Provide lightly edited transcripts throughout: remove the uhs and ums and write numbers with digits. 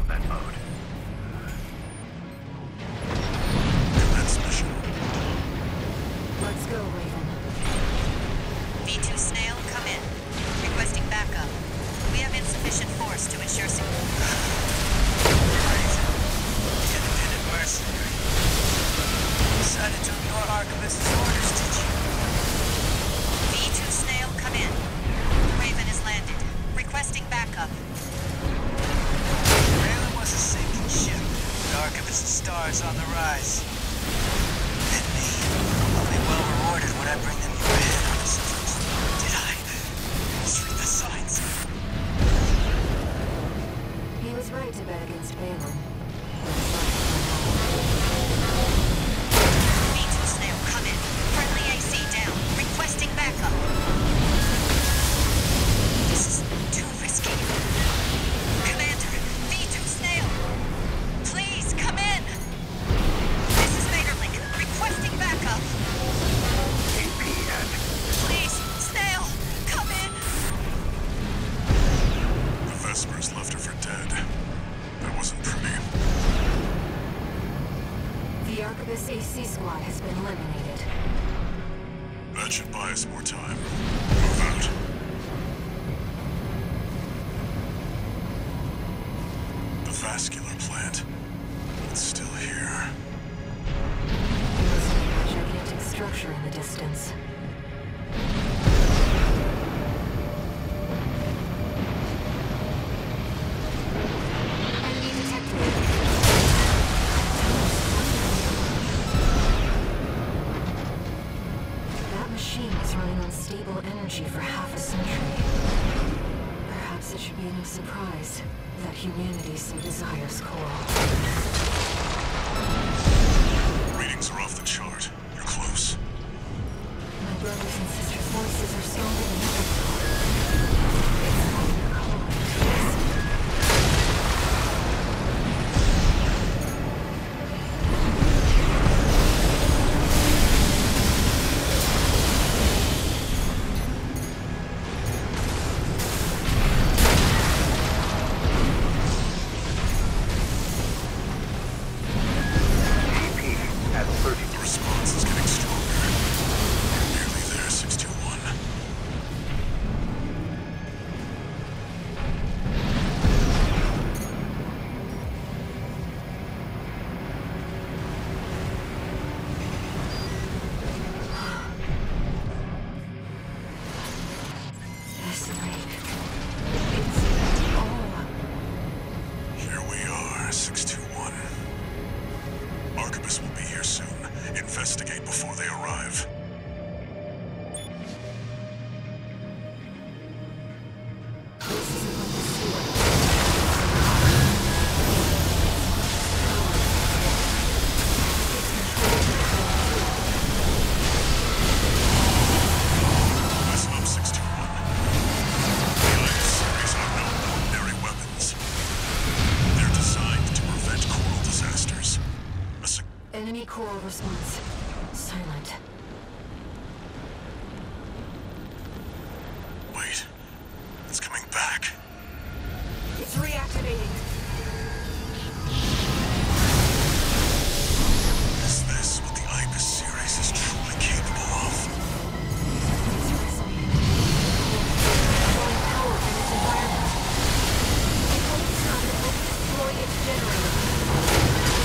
combat mode. Commence mission. Let's go, Raven. V2 Snail, come in. Requesting backup. We have insufficient force to ensure Independent mercenary. Decided to ignore Archivist's orders, did you? V2 Snail, come in. The Raven has landed. Requesting backup. Raylan was a sinking ship. The Archivist's stars on the rise. And me. I'll be well rewarded when I bring them your head on this. Did I? Misread the signs. He was right to bet against Balin. V2 Snail, come in. Friendly AC down. Requesting backup. This is too risky. Commander, V2 Snail. Please, come in. This is Vaderlink. Requesting backup. AP at Please, Snail, come in. The Vespers left her for dead. That wasn't pretty. The Archivist AC squad has been eliminated. That should buy us more time. Move out. The vascular plant. It's still here. There's a gigantic structure in the distance. Enemy detected. That machine was running on stable energy for half a century. Perhaps it should be no surprise that humanity so desires coral. Readings are off the chart. You're close. My brothers and sisters' voices are stronger than ever before. It's like a calling. AP at 30. The response is getting stronger. We're nearly there, 621. This lake. It's all. Here we are, 621. Archibus will be here soon. Investigate before they arrive. This isn't like the sewer. Listen up, 621. The Iris series are no ordinary weapons. They're designed to prevent coral disasters. Enemy coral response. Silent. Wait. It's coming back. It's reactivating. Is this what the Ibis series is truly capable of? It's resonating. Drawing power from its environment. I hope it's not able to destroy its generator.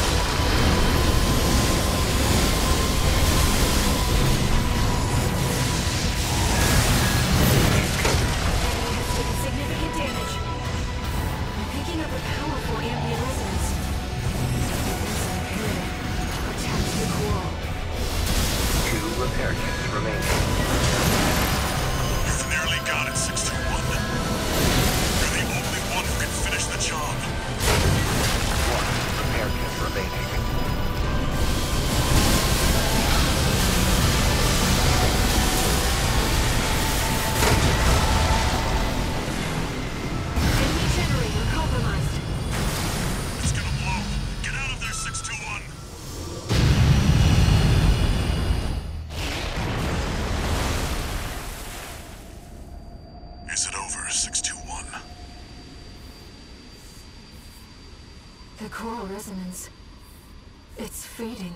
Coral resonance. It's fading.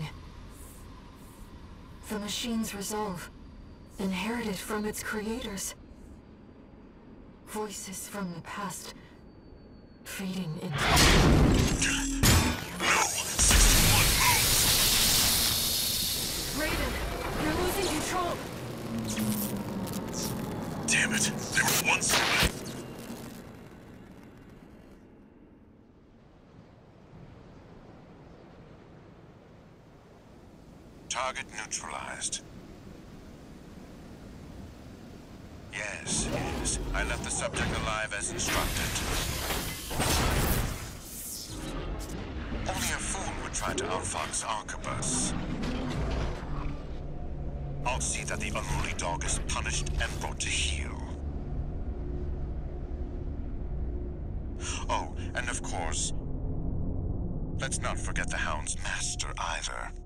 The machine's resolve, inherited from its creators. Voices from the past, fading into... No! 61, move! Raven, you're losing control! Damn it! They were once away! Target neutralized. Yes. I left the subject alive as instructed. Only a fool would try to outfox Arquebus. I'll see that the unruly dog is punished and brought to heel. Oh, and of course, let's not forget the Hound's master either.